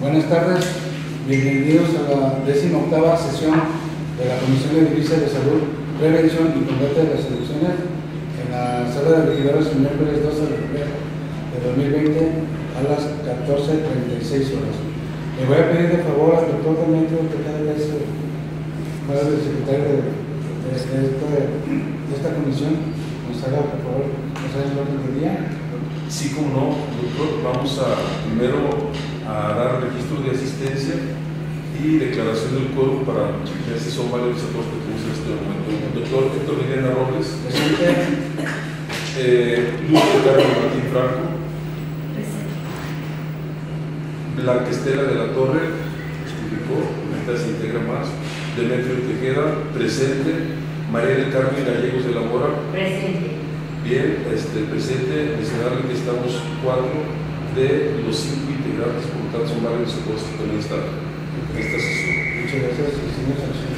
Buenas tardes, bienvenidos a la 18ª sesión de la Comisión de Divisa de Salud, Prevención y Combate de las Adicciones en la sala de regidores el miércoles 12 de febrero de 2020 a las 14:36 horas. Le voy a pedir de favor al doctor Demetrio que cada vez fuera el secretario de esta comisión nos haga, por favor, nos haga el orden del día. Sí, como no, doctor, vamos primero a dar registro de asistencia y declaración del quórum para chequear si son válidos los acuerdos que tenemos en este momento. Doctor Héctor Villena Robles. Presente. Luz de Carlos Martín Franco. Presente. Blanca Estela de la Torre. Justificó, ahorita se integra más. Demetrio Tejeda, presente. María del Carmen Gallegos de la Mora. Presente. Bien, presente, mencionarle que estamos 4 de los 5 integrantes, por lo tanto son varios acuerdos que también están en esta sesión. Muchas gracias, señor Sánchez.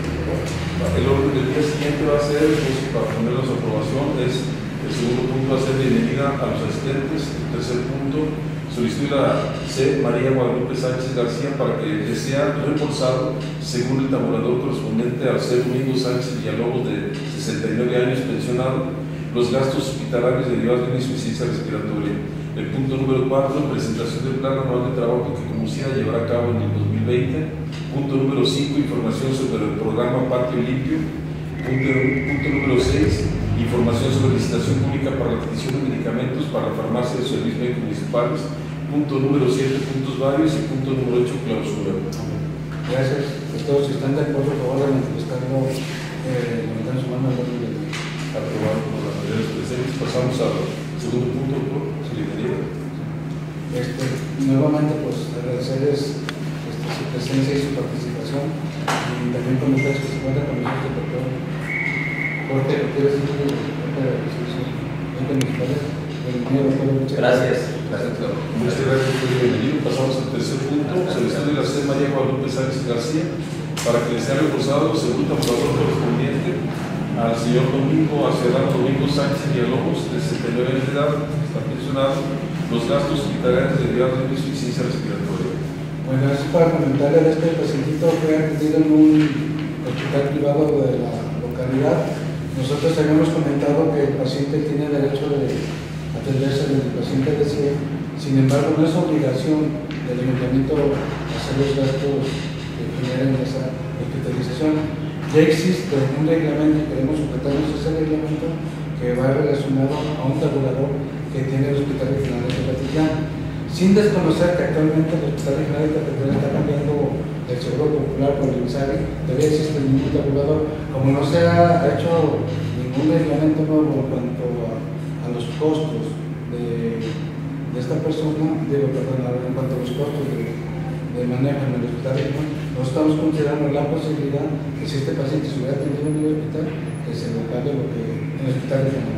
El orden del día siguiente va a ser, pues, para ponerlos a aprobación, el segundo punto va a ser bienvenida a los asistentes. El tercer punto, solicitud a C. María Guadalupe Sánchez García para que sea reembolsado según el tabulador correspondiente al C. Domingo Sánchez Villalobos, de 69 años, pensionado, los gastos hospitalarios derivados de una insuficiencia respiratoria. El punto número 4, presentación del plan anual de trabajo que Comusina llevará a cabo en el 2020. Punto número 5, información sobre el programa Patio Limpio. Punto número 6, información sobre licitación pública para la adquisición de medicamentos para la farmacia de servicios médicos municipales. Punto número 7, puntos varios, y punto número 8, clausura. Gracias. Todos, si están de acuerdo, por favor, de manifestarlo, levantar su mano al orden del día. Aprobado por la mayoría de los presentes. Pasamos al segundo punto, doctor. Se le daría. Nuevamente, pues agradecerles su presencia y su participación, y también comentar que se encuentra con nosotros el doctor Jorge Gutiérrez, jefe de la Resolución Municipal. Bienvenido, doctor. Muchas gracias. Gracias, doctor. Muchas gracias, bienvenido. Pasamos al tercer punto. Solicitud de la C. María Guadalupe Sánchez García para que le sea reembolsado según tabulador correspondiente al señor Domingo, a Ciudadano Domingo Sánchez Villalobos, de 69 años de edad, que está pensionado, los gastos hospitalarios derivados de una insuficiencia respiratoria. Bueno, eso para comentarle a este pacientito fue atendido en un hospital privado de la localidad. Nosotros habíamos comentado que el paciente tiene derecho de atenderse del paciente de CIE, sin embargo no es obligación del ayuntamiento hacer los gastos que generen esa hospitalización. Ya existe un reglamento y queremos sujetarnos a ese reglamento que va relacionado a un tabulador que tiene el Hospital Regional de Tepatitlán. Sin desconocer que actualmente el Hospital Regional de Tepatitlán está cambiando el Seguro Popular por el INSABI, todavía existe ningún tabulador. Como no se ha hecho ningún reglamento nuevo en cuanto a los costos de esta persona, en cuanto a los costos de manejo en el Hospital Regional, no estamos considerando la posibilidad que si este paciente se hubiera atendido en el hospital, que se le pague lo que en el Hospital Regional.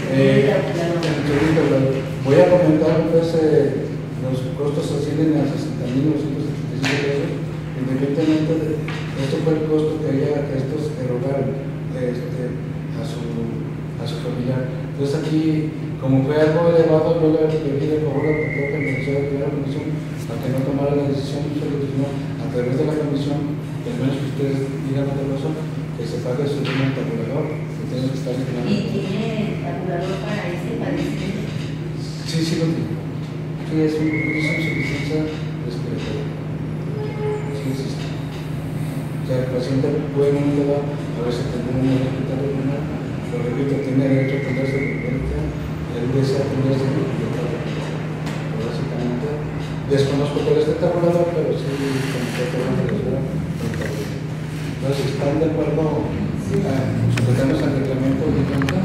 Voy a comentar, pues, los costos ascienden a 60.975 pesos, independientemente de esto fue el costo que estos erogaron a su familiar. Entonces aquí, como fue algo elevado, yo le pedí de favor al doctor que me hiciera la comisión para que no tomara la decisión, sino a través de la comisión, que al menos que ustedes digan otra cosa, que se pague su dinero tabulador, que tiene que estar en la... ¿Y tiene tabulador para ese padecimiento? Sí, sí lo tiene. Sí, es una insuficiencia respiratoria. Sí existe. O sea, el paciente puede en un lugar, a veces tener un hospital regional, pero repito, tiene derecho a atenderse de urgencia, él desea atenderse de urgencia. Básicamente, desconozco por este tabulador, pero sí, como que todo lo que sea, entonces, ¿están de acuerdo? Sí. Sujetamos al reglamento de cuenta.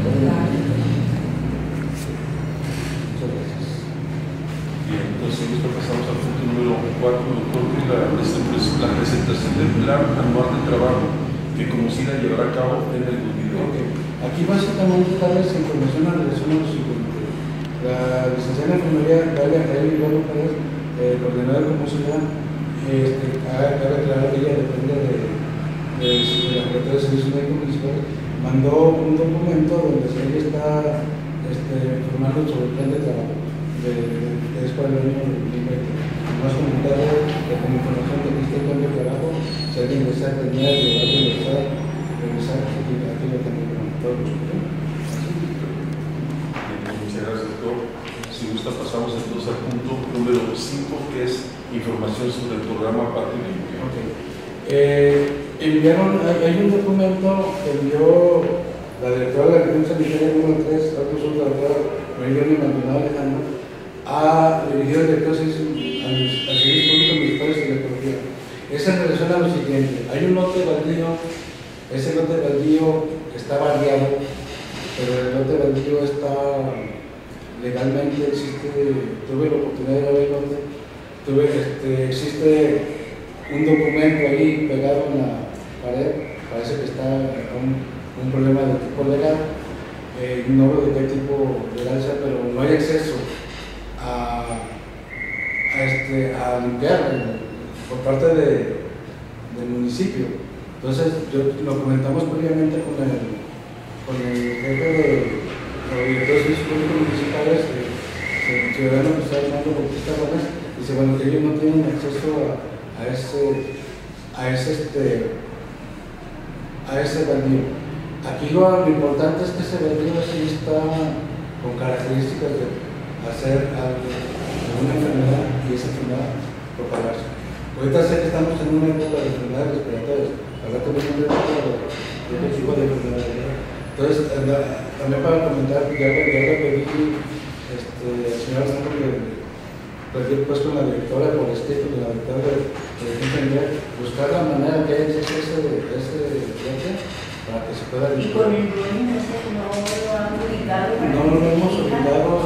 Bien, entonces pasamos al punto número 4, doctor, que la presentación del plan anual de trabajo que Comusina llevará a cabo en el 2020. Okay. Aquí básicamente darles información en relación a lo siguiente. La licenciada en enfermería Galia Jaime Iván Pérez, coordinadora de Comusina, cabe aclarar que ella depende de la Secretaría de Servicios Médicos Municipales, mandó un documento donde ella está informando sobre el plan de trabajo de para el año 2020. más comentarios de como información que existe el cambio de trabajo, si alguien desea tener, regresar, aquí lo tenemos todo. Muchas gracias, doctor. Si gusta, pasamos entonces al punto número 5, que es información sobre el programa Patria Limpia. Hay un documento que envió la directora de la Dirección Sanitaria número 3, la doctora María Maldonado Alejandro, a dirigido al director al Servicio Público Municipal de Ecología. Es en relación a lo siguiente: hay un lote baldío, ese lote baldío está variado, pero el lote baldío está legalmente, tuve la oportunidad de ver el lote, existe un documento ahí pegado en la pared, parece que está un problema de tipo legal, no de qué tipo legal sea, pero no hay acceso a limpiar por parte del municipio. Entonces, lo comentamos previamente con el jefe de los directores públicos municipales, el ciudadano que está llamando Bautista Gómez, dice, bueno, que ellos no tienen acceso a ese baldío. Aquí lo importante es que ese baldío sí está con características de hacer alguna enfermedad y esa enfermedad propagarse. Ahorita sé que estamos en una época de enfermedades respiratorias, ahora tenemos una época de tipo de enfermedades. Entonces, también para comentar, ya le pedí al señor Alejandro que pues con la directora por escrito, con la directora de buscar la manera que haya acceso de ese lote para que se pueda y con el dueño no lo han ubicado. No lo hemos obligado,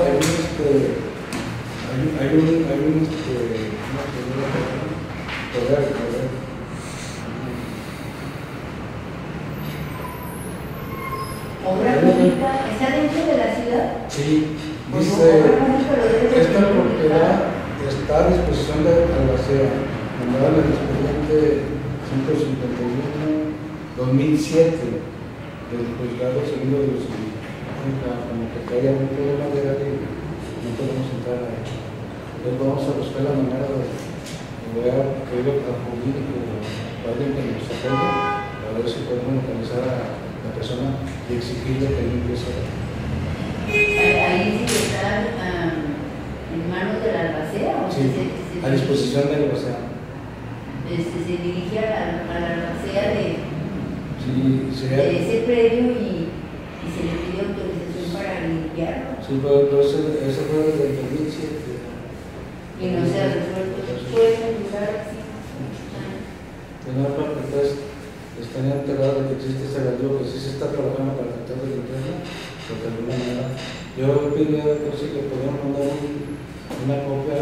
¿Obra pública? ¿Está dentro de la ciudad? Sí, dice, esta propiedad está a disposición de Albacea, mandada en el expediente 151-2007 del juzgado segundo de los como que haya un problema legal y no podemos entrar a ello. Entonces vamos a buscar la manera de ver que lo jurídico o alguien que nos apoye a ver si podemos localizar a la persona y exigirle que limpie esa. Ahí sí está en manos de la albacea, o sí, a disposición de la albacea. Se dirige a la albacea de ese predio y se le pide autorización para limpiarlo. Sí, pero eso fue desde el 2007. Y no se ha resuelto. ¿Pueden ayudar así? Entonces, estaría enterado de que existe ese baldío, que sí se está trabajando para tratar de limpiarlo, pero de alguna manera. Yo pediría si le podemos mandar una copia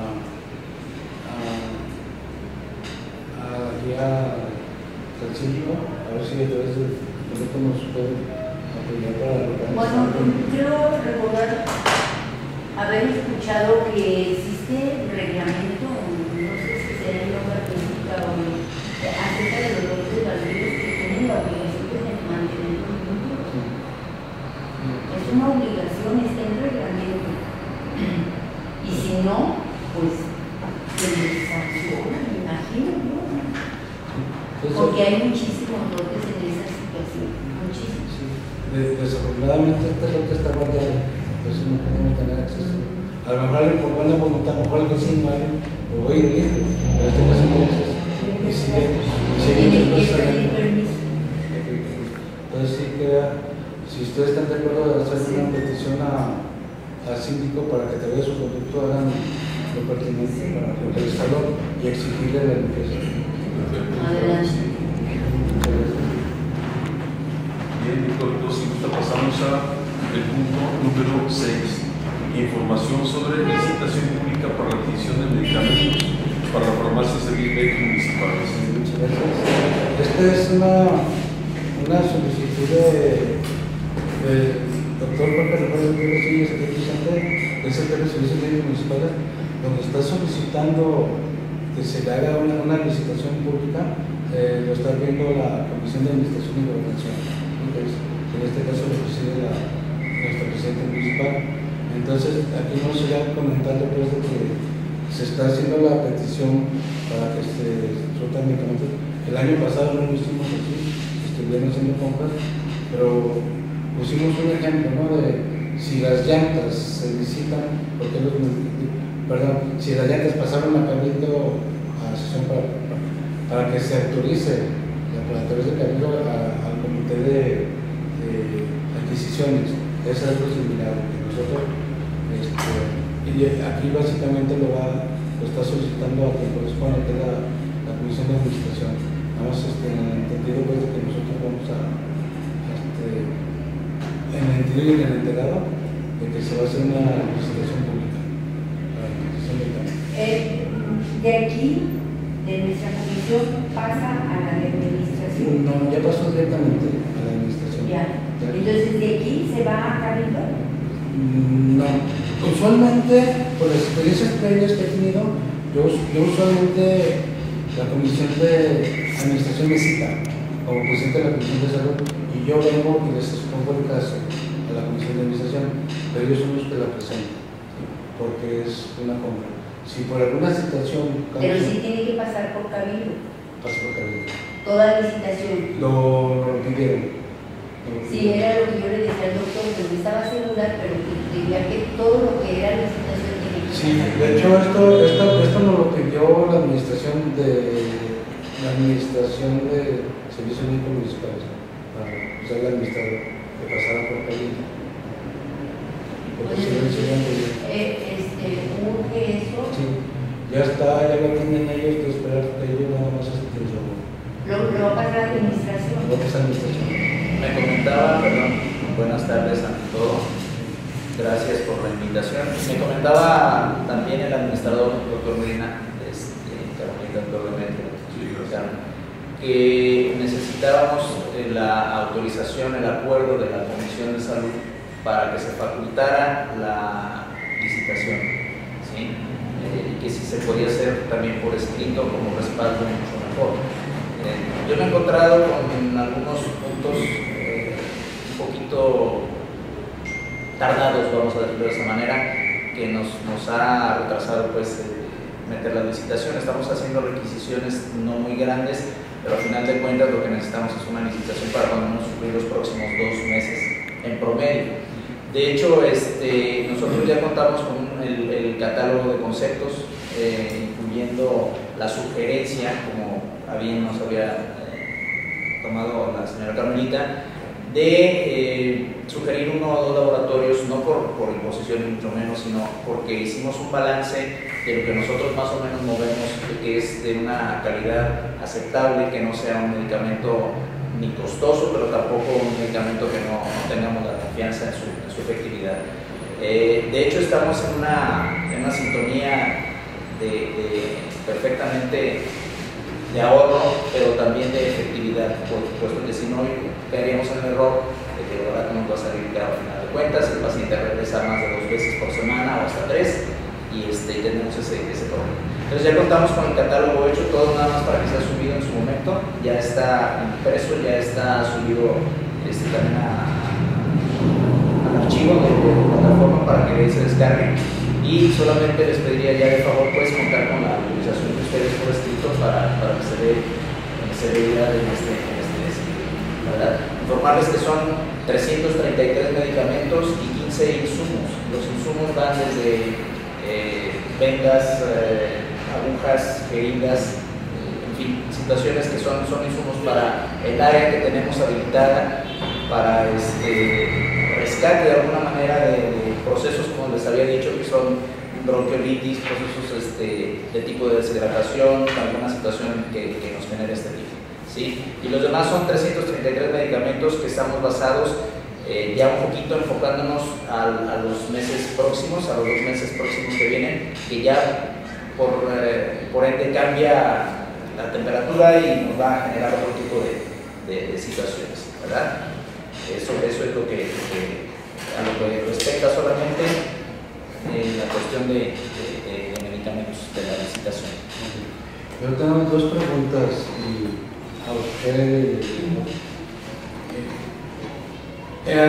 aquí al síndico, a ver si a través de esto nos puede apoyar para lograr. Bueno, creo recordar haber escuchado que existe reglamento, no sé si será en obra pública o no, acerca de los lotes baldíos que tienen la obligación de mantenerlos limpios. Es una obligación, está en reglamento. Y si no, pues se les sanciona, me imagino, ¿no? Porque hay muchísimos lotes en esa situación, muchísimos. Sí. Desafortunadamente este lote está guardado, entonces no podemos tener acceso. A lo mejor por buena voluntad, a lo mejor el vecino lo voy a ir, pero este caso no hay acceso. Y sigue permiso. Entonces sí queda, si ustedes están de acuerdo de hacer una petición al síndico para que a través de su conducto hagan lo pertinente para localizarlo y exigirle la limpieza. Adelante. Bien, doctor, si gusta pasamos al punto número 6. Información sobre licitación pública para la adquisición de medicamentos para farmacias de municipales. Muchas gracias. Esta es una solicitud del doctor Jorge Rafael Rodríguez, es el de servicios médicos municipales, donde está solicitando que se le haga una licitación pública. Lo está viendo la Comisión de Administración y Gobernación, en este caso lo preside nuestra presidenta municipal. Entonces, aquí nos sería comentarle pues, de que se está haciendo la petición para que se surtan medicamentos. El año pasado no lo hicimos así, estuvieron haciendo compras, pero pusimos un ejemplo, ¿no? De si las llantas se visitan, porque si las llantas pasaron a Cabildo a sesión para que se autorice a través de Cabildo al comité de adquisiciones. Es algo similar que nosotros, y aquí básicamente lo está solicitando a quien corresponde, que es la Comisión de Administración. Nada más en el entendido pues, de que nosotros vamos en el entendido y en el enterado de que se va a hacer una licitación pública para la adquisición de medicamentos. De aquí, de nuestra comisión, pasa a la de administración. No, ya pasó directamente a la administración. Ya. Entonces, de aquí se va a Cabildo. No. Usualmente, por las experiencias previas que he tenido, yo usualmente la comisión de administración me cita como presidente de la comisión de salud y yo vengo y les expongo el caso a la comisión de administración, pero ellos son los que la presentan, porque es una compra. Si por alguna situación... Pero sí tiene que pasar por Cabildo. Pasa por Cabildo. Toda licitación. Lo pidieron. Sí, era lo que yo le decía al doctor, que me estaba segura, pero que diría que todo lo que era licitación tiene que pasar. Sí, de hecho esto nos lo pidió la administración de servicios médicos municipales, para usar el administrador que pasara por Cabildo. Porque si no hicieron urge eso. Sí, ya está, ya lo tienen ellos que esperar que ellos nada más Lo va a pasar a administración. Lo que es administración. Me comentaba, perdón, buenas tardes ante todo, gracias por la invitación. Me comentaba también el administrador, doctor Medina, doctor Demetrio, que necesitábamos la autorización, el acuerdo de la Comisión de Salud para que se facultara la licitación, ¿sí? Y que si se podía hacer también por escrito como respaldo mucho mejor. Yo me he encontrado con algunos puntos un poquito tardados, vamos a decirlo de esa manera, que nos ha retrasado pues meter la licitación. Estamos haciendo requisiciones no muy grandes, pero al final de cuentas lo que necesitamos es una licitación para cuando nos suplir los próximos 2 meses en promedio. De hecho, nosotros ya contamos con el catálogo de conceptos, incluyendo la sugerencia, como nos había tomado la señora Carmelita, de sugerir 1 o 2 laboratorios, no por imposición ni mucho menos, sino porque hicimos un balance de lo que nosotros más o menos movemos, que es de una calidad aceptable, que no sea un medicamento ni costoso, pero tampoco un medicamento que no tengamos la confianza en su efectividad. De hecho, estamos en una sintonía perfectamente de ahorro, pero también de efectividad, puesto que si no caeríamos en el error de que de verdad nos va a salir caro al final de cuentas, el paciente regresa más de 2 veces por semana o hasta 3 y tenemos ese problema. Entonces ya contamos con el catálogo hecho, todo nada más para que sea subido en su momento, ya está impreso, ya está subido también al archivo de plataforma para que se descargue, y solamente les pediría ya de favor pues contar con la utilización de ustedes por escrito para que se dé idea de este ¿verdad? Informarles que son 333 medicamentos y 15 insumos. Los insumos van desde vendas, agujas, jeringas, en fin, situaciones que son insumos para el área que tenemos habilitada para rescate de alguna manera de procesos, como les había dicho, que son bronquiolitis, procesos de tipo de deshidratación, alguna situación que nos genere este tipo, ¿sí? Y los demás son 333 medicamentos que estamos basados ya un poquito enfocándonos a los meses próximos, a los 2 meses próximos que vienen, que ya por ende cambia la temperatura y nos va a generar otro tipo de situaciones, ¿verdad? Eso es lo que a lo que respecta solamente la cuestión de medicamentos, de la licitación. Yo tengo 2 preguntas a usted.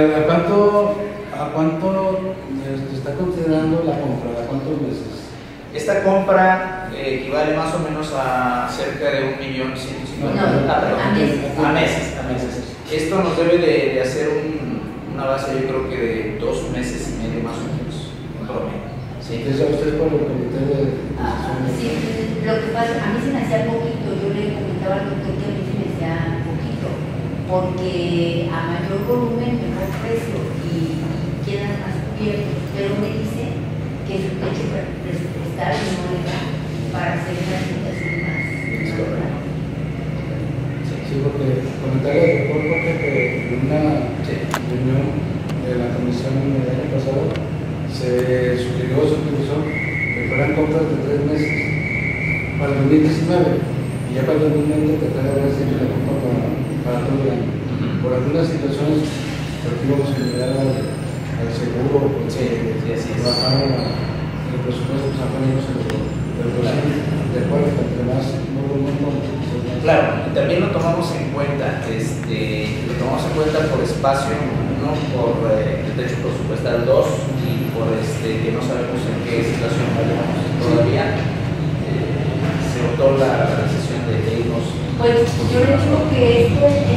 ¿A cuánto está considerando la compra? ¿A cuántos meses? Esta compra equivale más o menos a cerca de 1.150.000 a meses. Esto nos debe de hacer una base, yo creo que de 2 meses y medio más o menos, en promedio. ¿Sí? Entonces, usted por el comité de... Sí, lo que pasa, a mí se me hacía poquito, yo le comentaba al doctor que a mí se me hacía poquito, porque a mayor volumen, mejor precio y quedan más cubiertos, pero me dice que su techo presupuestal no le da para hacer una situación más. Es correcto. Sí, porque comentario del doctor Jorge que en una reunión de la comisión el año pasado se sugirió que fueran compras de 3 meses para el 2019 y ya para el 2020 tratar de hacer la compra para todo el año. Por algunas situaciones, porque íbamos a llegar al seguro, bajaron el presupuesto, pues apoyamos de acuerdo entre más claro, y también lo tomamos en cuenta, lo tomamos en cuenta por espacio, uno, por el techo presupuestal 2 y por que no sabemos en qué situación vayamos todavía. Se votó la decisión de irnos. Pues yo le digo que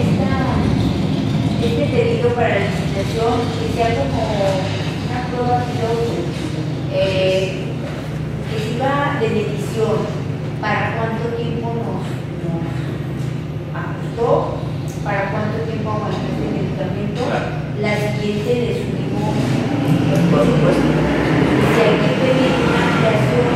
este pedido para la licitación que sea como una prueba piloto, que sirva de medición para cuánto tiempo nos ajustó, para cuánto tiempo aguantó este medicamento. Claro. La siguiente le subimos, por supuesto. Si hay que pedir una ampliación,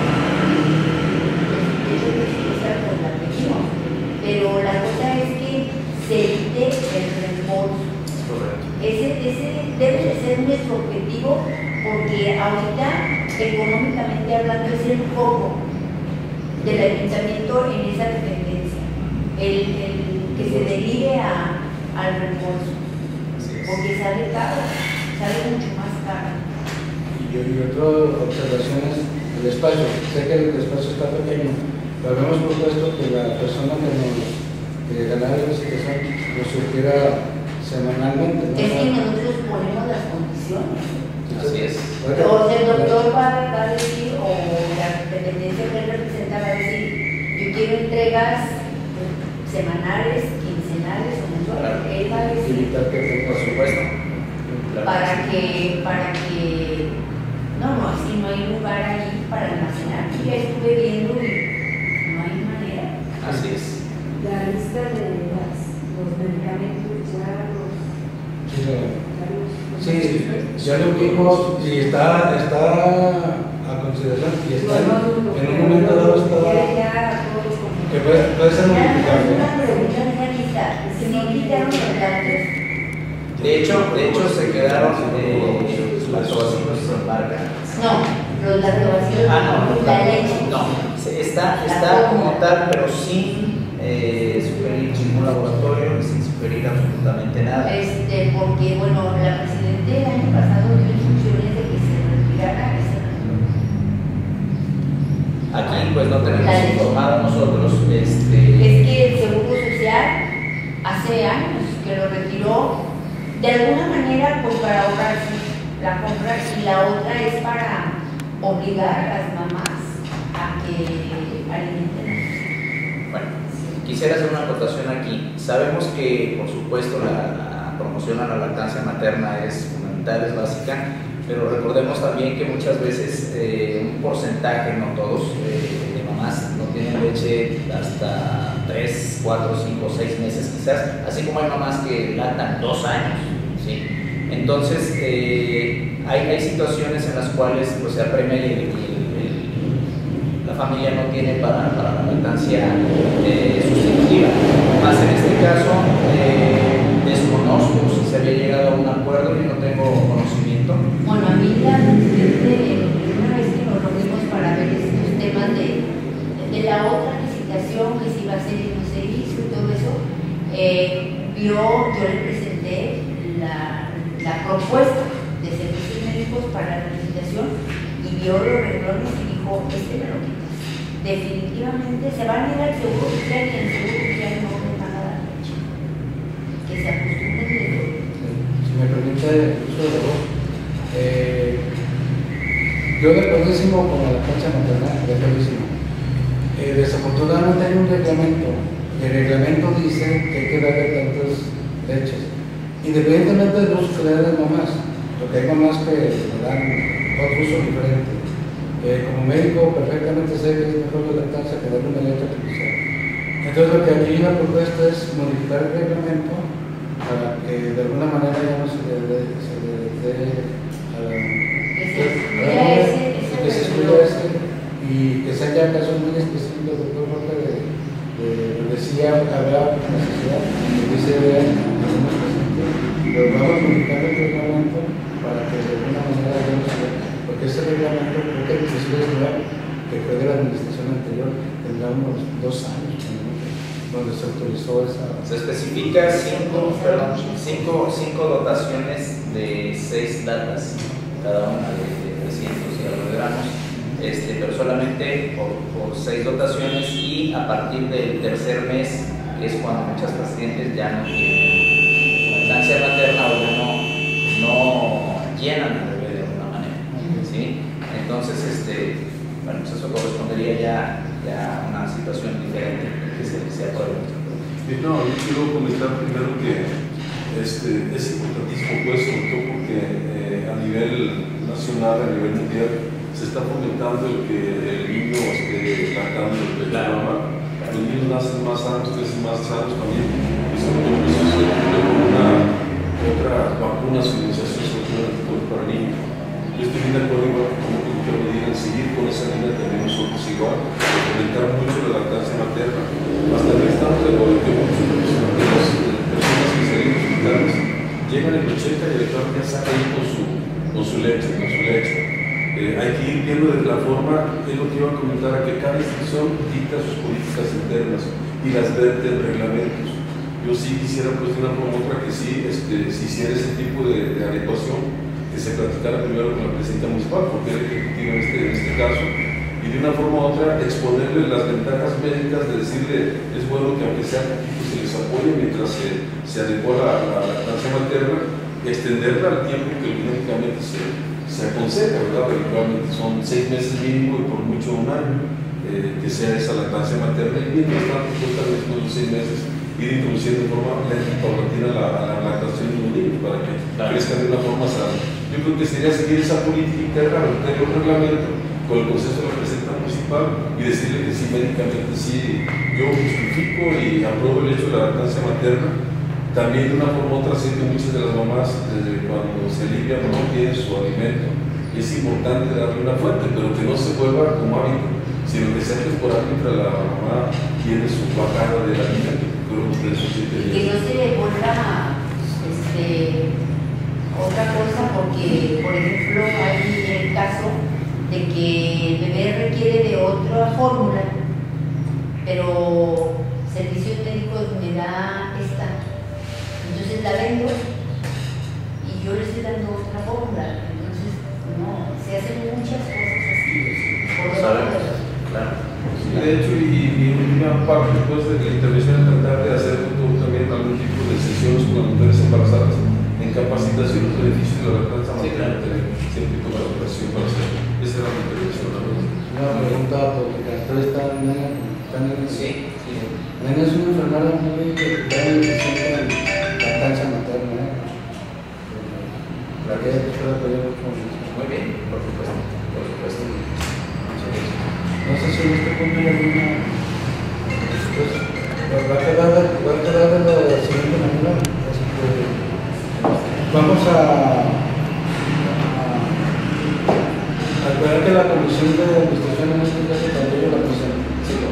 pues la pedimos, pero la cosa es que se evite el reembolso. Ese debe de ser nuestro objetivo, porque ahorita, económicamente hablando, es el foco del ayuntamiento en esa dependencia, el que se derive al reembolso, porque sale caro, sale mucho más caro. Y otra observación es el espacio. Sé que el espacio está pequeño, pero habíamos propuesto que la persona que ganara la licitación lo surgiera semanalmente. Es que nosotros ponemos las condiciones. Así es. O sea, el doctor va a decir, o la dependencia que él representa va a decir, yo quiero entregas semanales, quincenales o mensuales. Claro. Él va a decir, por supuesto. Claro. para que no, así no hay lugar ahí para almacenar. Yo ya estuve viendo y no hay manera. Así es. La lista de los medicamentos Sí, ya lo vimos y está a consideración y está en un momento dado que puede ser modificable. Una pregunta en esa lista, si no quitaron los datos. De hecho se quedaron los lactobacilos en marca. No, los lactobacilos, la leche. No, está como tal, pero sin sugerir ningún laboratorio, sin sugerir absolutamente nada. Porque, bueno, la presidenta el año pasado dio instrucciones de que se retirara ese reembolso. Aquí, pues no tenemos informado nosotros. Es que el Seguro Social hace años que lo retiró de alguna manera, pues para ahorrarse la compra, y la otra es para obligar a las mamás a que alimenten a sus hijos. Bueno, quisiera hacer una acotación aquí. Sabemos que, por supuesto, la promoción a la lactancia materna es fundamental, es básica, pero recordemos también que muchas veces un porcentaje, no todos, de mamás no tienen leche hasta 3, 4, 5, 6 meses quizás, así como hay mamás que lactan 2 años, ¿sí? Entonces, hay situaciones en las cuales pues, se apremia y la familia no tiene para la lactancia sustitutiva. Más en este caso, desconozco si se había llegado a un acuerdo y no tengo conocimiento. Bueno, a mí la una vez que nos reunimos para ver estos temas de la otra licitación que se iba a hacer y no se hizo y todo eso, yo le presenté la propuesta de servicios médicos para la licitación y vio los renglones y dijo, me lo quitas. Definitivamente se van a ir al Seguro Social y el Seguro Social no le van a dar leche. Que se acostumbren de todo. Si me permite, uso de voz. Yo de acuerdísimo con la lactancia materna, de acuerdísimo. Desafortunadamente hay un reglamento, y el reglamento dice que hay que darle tantas leches, independientemente del uso que le den las mamás, porque hay mamás que le dan otro uso diferente. Como médico perfectamente sé que es mejor la lactancia que darle una leche artificial. Entonces lo que aquí la propuesta es modificar el reglamento para que de alguna manera ya no se le dé que se excluya ese, y que sean ya casos muy específicos. El doctor Roca decía habrá necesidad que dice algunos pacientes, pero vamos modificando el reglamento para que de alguna manera ya no se vea, porque ese reglamento creo que inclusive es nuevo, que fue de la administración anterior, tendrá unos 2 años donde se autorizó esa. Se especifica 5 dotaciones de 6 latas, cada una de 300 gramos, pero solamente por 6 dotaciones, y a partir del tercer mes, que es cuando muchas pacientes ya no tienen lactancia materna o ya no llenan al bebé de alguna manera. ¿Sí? Entonces, bueno, pues eso correspondería ya a una situación diferente que se apruebe. No, yo quiero comentar primero que es importantísimo, pues, sobre todo porque a nivel nacional, a nivel mundial, se está fomentando el que el niño esté lactando el pecho de la mamá. Los niños nacen más sanos, crecen más sanos también, y sobre todo eso se con otra vacuna, su inmunización, sobre todo en el fútbol para niños. Yo estoy bien de acuerdo con lo que me digan, seguir con esa línea también nosotros igual, fomentar mucho la lactancia materna. Hasta aquí estamos de acuerdo que muchos de las personas que salen de hospitales llegan en 80 y el doctor ya saca ahí con su leche. Hay que ir viendo de la forma, es lo que iba a comentar, a que cada institución dicta sus políticas internas y las verte en reglamentos. Yo sí quisiera, pues, de una forma u otra, que sí se hiciera ese tipo de adecuación, que se platicara primero con la presidenta municipal, porque es el ejecutivo en este caso, y de una forma u otra exponerle las ventajas médicas de decirle, es bueno que aunque sea poquito se les apoye mientras se adecua la lactancia materna, y extenderla al tiempo que médicamente se aconseja, ¿verdad? Habitualmente son 6 meses mínimo y por mucho 1 año, que sea esa lactancia materna, y mientras tanto, pues tal vez con los 6 meses ir introduciendo de forma lenta y paulatina la lactación de los niños para que crezcan de una forma sana. Yo creo que sería seguir esa política interna, tener un reglamento con el Consejo de Representante Municipal y decirle que sí, médicamente sí, yo justifico y apruebo el hecho de la lactancia materna. También de una forma u otra sé que muchas de las mamás, desde cuando se alivian o no tienen su alimento, es importante darle una fuente, pero que no se vuelva como hábito, sino que sea temporal mientras la mamá tiene su bajada del alimento, que creo que eso sí que no se le vuelva otra cosa, porque, por ejemplo, hay el caso de que el bebé requiere de otra fórmula, pero servicios médicos me da esta. Entonces la vendo y yo le estoy dando otra fórmula. Entonces, no, se hacen muchas cosas así. Claro. Sí, de hecho, y una parte después de la intervención es tratar de hacer también algún tipo de sesiones con las mujeres embarazadas en capacitación y los beneficios de la lactancia materna, siempre con la educación para hacer. Esa era la intervención. Una pregunta, porque acá está Nena. Sí. Nena es una enfermera muy eficiente en lactancia materna. La que puede apoyar mucho. Muy bien, por supuesto. No sé si en este punto hay alguna. Pues, va a quedar de la siguiente manera. Vamos a aclarar que la comisión de administración en este caso también la presenta.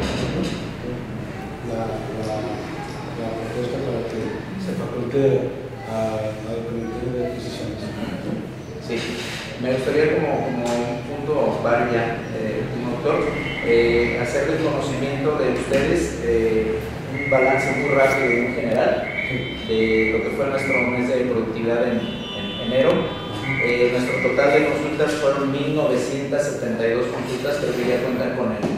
La propuesta para que se faculte al comité de adquisiciones. Sí, me gustaría como un punto varia, doctor, hacerles conocimiento de ustedes, un balance muy rápido y muy general de lo que fue nuestro mes de productividad en enero. Nuestro total de consultas fueron 1,972 consultas, pero que ya cuentan con el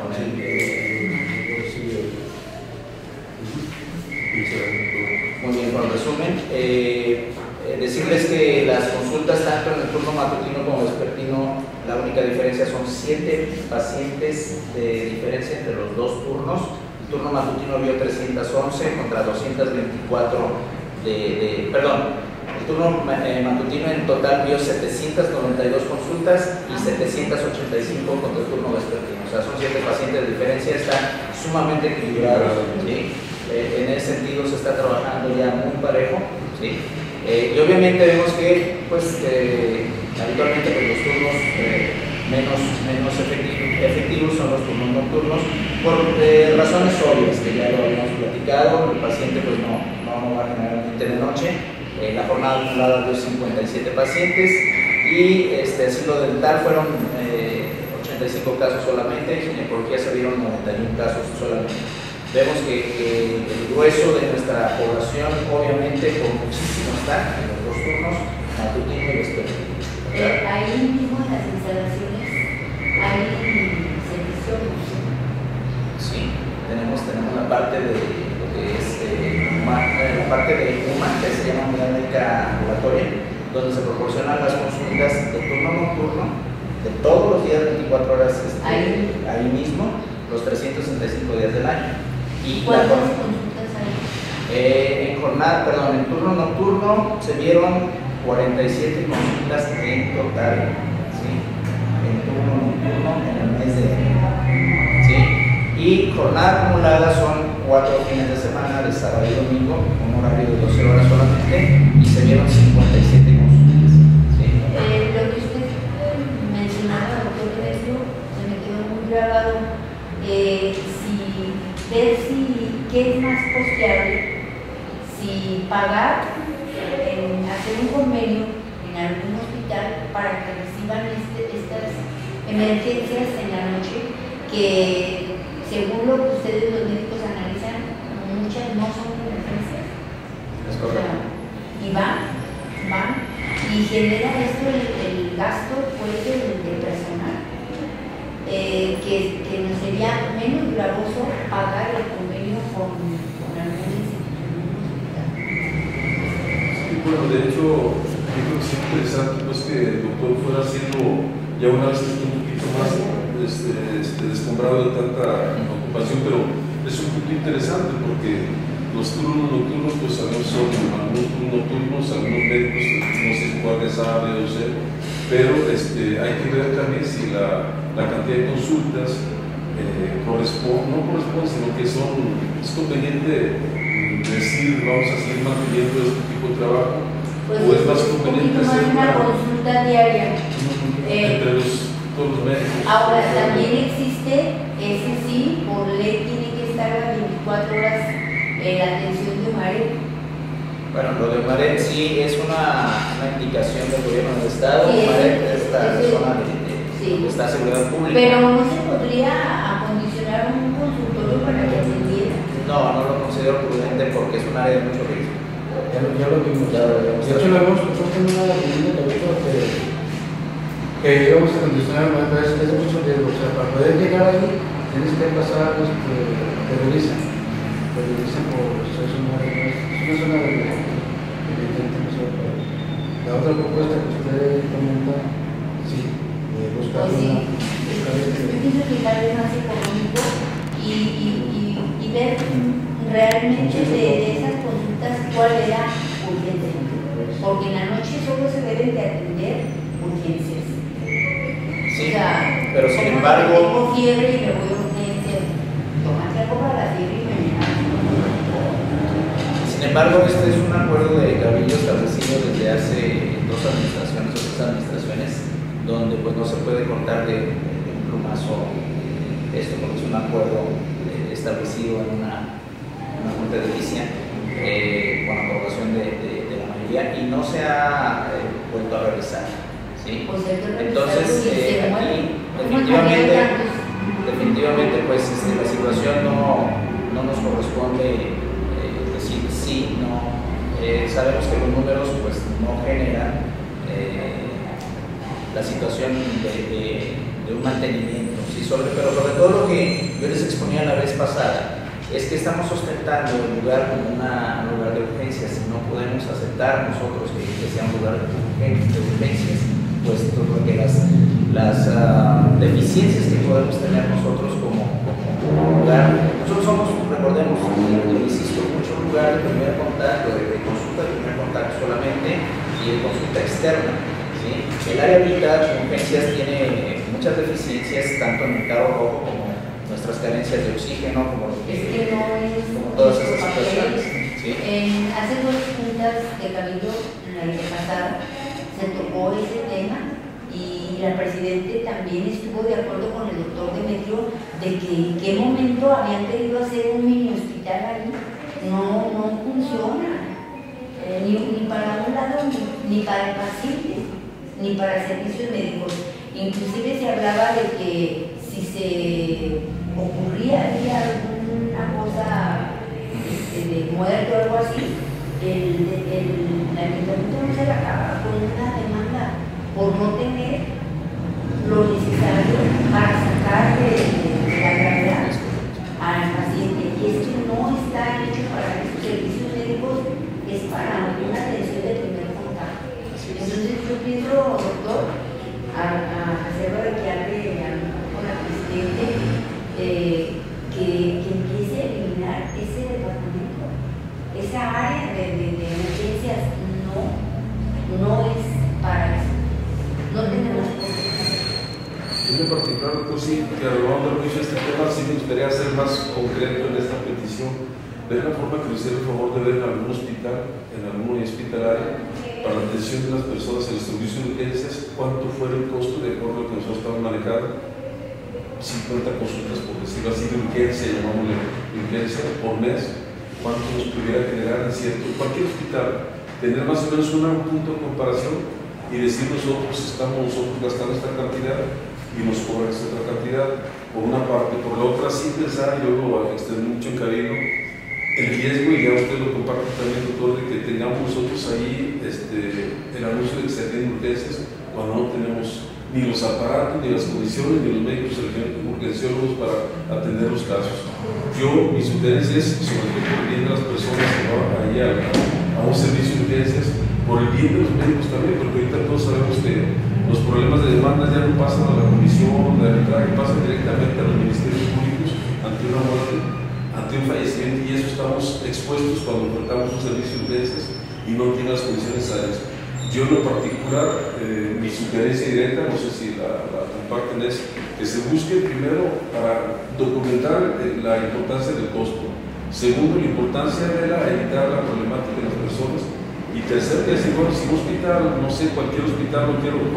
muy bien, con el resumen. Decirles que las consultas tanto en el turno matutino como vespertino La única diferencia son 7 pacientes de diferencia entre los dos turnos. El turno matutino vio 311 contra 224 perdón, el turno matutino en total vio 792 consultas y 785 contra el turno vespertino. O sea, son 7 pacientes de diferencia, están sumamente equilibrados, ¿sí? En ese sentido se está trabajando ya muy parejo, ¿sí? Y obviamente vemos que pues, habitualmente pues, los turnos menos efectivos son los turnos nocturnos por razones obvias que ya lo habíamos platicado. El paciente pues no va generalmente de noche. La jornada acumulada dio 57 pacientes y asilo dental fueron 85 casos solamente, en ginecología se vieron 91 casos solamente. Vemos que el grueso de nuestra población obviamente por muchísimo está en los dos turnos, matutino y vespertino. Ahí mismo en las instalaciones hay servicios. Sí, tenemos la parte de lo que es la parte de UMA, que se llama Unidad Médica Ambulatoria, donde se proporcionan las consultas de turno nocturno de todos los días 24 horas ahí mismo, los 365 días del año. ¿Y cuántas consultas hay? En turno nocturno se vieron 47 consultas en total, ¿sí? En turno nocturno en el mes de enero, ¿sí? Y jornada acumulada son 4 fines de semana, de sábado y domingo, un horario de 12 horas solamente, y se vieron 57 consultas, ¿sí? Lo que usted mencionaba, doctor Demetrio, se me quedó muy grabado. ¿Qué es más costeable? Si pagar, hacer un convenio en algún hospital para que reciban estas emergencias en la noche, que según lo que ustedes los médicos analizan, muchas no son emergencias. Es correcto. Y van, y genera esto el gasto pues, de personal, que nos sería menos gravoso pagar el convenio con alguna institución, un hospital. Sí, bueno, de hecho, yo creo que es interesante pues, que el doctor fuera haciendo ya una vez un poquito más descombrado de tanta ocupación, pero es un punto interesante porque los turnos nocturnos, pues algunos son algunos turnos nocturnos, algunos médicos, no sé cuál es A, B o C, pero hay que ver también si la cantidad de consultas no corresponde, sino que es conveniente decir, vamos a seguir manteniendo este tipo de trabajo, pues o es más conveniente hacer una consulta diaria. Entre todos los médicos. Ahora, también existe, ese sí, por ley tiene que estar a 24 horas la atención de Maret. Bueno, lo de Maret sí es una indicación del gobierno del Estado. Sí, Maret es la zona sí. donde está seguridad pública. Pero no se podría acondicionar un consultorio para que atendiera. No lo considero prudente porque es un área de mucho riesgo. Ya lo vimos. De hecho, lo hemos puesto en una reunión que íbamos a condicionar más veces, es mucho riesgo. O sea, para poder llegar ahí, tienes que pasar, te revisan por eso es una zona de riesgo. La otra propuesta que usted comenta, sí, buscar Pues sí, buscar yo pienso que tal vez más económico y ver realmente de esas consultas cuál era urgente. Porque en la noche solo se deben de atender urgencias. Sí, o sea, pero sin como embargo. que tengo fiebre y me voy a urgencias. Tomate algo para la fiebre y me Sin embargo, este es un acuerdo de cabildo establecido desde hace 2 administraciones o 3 administraciones, donde pues no se puede cortar de un plumazo esto, porque es un acuerdo establecido en una junta de edilicia con la aprobación de la mayoría y no se ha vuelto a realizar, ¿sí? Pues entonces aquí definitivamente pues la situación no nos corresponde decir sí, no. Sabemos que los números pues no generan la situación de un mantenimiento, ¿sí? Pero sobre todo lo que yo les exponía la vez pasada es que estamos ostentando el lugar como un lugar de urgencias y no podemos aceptar nosotros que sea un lugar de urgencias, puesto que las las deficiencias que podemos tener nosotros como lugar. Nosotros somos, recordemos, insisto mucho, un lugar de primer contacto, de consulta de primer contacto solamente y de consulta externa. ¿Sí? El área vital de urgencias tiene muchas deficiencias, tanto en el carro rojo como nuestras carencias de oxígeno, como todas esas situaciones. ¿Sí? Hace 2 juntas de cabildo, la pasada, se tocó ese tema y la presidente también estuvo de acuerdo con el doctor Demetrio de que en qué momento habían querido hacer un mini hospital ahí. No funciona, ni para un lado, ni para el paciente, ni para servicios médicos. Inclusive se hablaba de que si se ocurría alguna cosa de muerte o algo así, el ayuntamiento no se la acaba con una demanda por no tener lo necesario para sacar de la gravedad al paciente. Y es que no está hecho para esos servicios médicos, es para una atención de primer contacto. Entonces yo pienso, doctor, a hacerlo de que hable con la presidente, que empiece a eliminar ese departamento, esa área de emergencias. No es para eso. No tenemos Yo en particular, doctor, sí, que a lo largo de este tema sí me gustaría ser más concreto en esta petición, ver la forma que nos hiciera el favor de ver en algún hospital, en algún hospitalario, para la atención de las personas en el servicio de urgencias, cuánto fuera el costo de acuerdo a lo que nosotros estamos manejando. 50 consultas, por decirlo así, de urgencia, llamámosle urgencia, por mes, cuánto nos pudiera generar en cualquier hospital, tener más o menos un punto de comparación y decir nosotros estamos gastando esta cantidad y nos cobran esta otra cantidad, por una parte. Por la otra, sí pensar, yo lo extendí mucho en Carino, el riesgo, y ya usted lo comparte también, doctor, de que tengamos nosotros ahí el anuncio de que se atienden urgencias cuando no tenemos ni los aparatos, ni las condiciones, ni los médicos urgenciólogos para atender los casos. Yo, mi sugerencia es, sobre todo por el bien de las personas que van ahí a un servicio de urgencias, por el bien de los médicos también, porque ahorita todos sabemos que los problemas de demanda ya no pasan a la comisión de arbitraje, pasan directamente a los ministerios públicos ante una muerte, ante un fallecimiento, y eso estamos expuestos cuando ofertamos un servicio de urgencias y no tiene las condiciones necesarias. Yo en lo particular, mi sugerencia directa, no sé si la comparten, es que se busque primero para documentar la importancia del costo, segundo la importancia de evitar la problemática de las personas, y tercero que decir, bueno, si un hospital, no sé, cualquier hospital,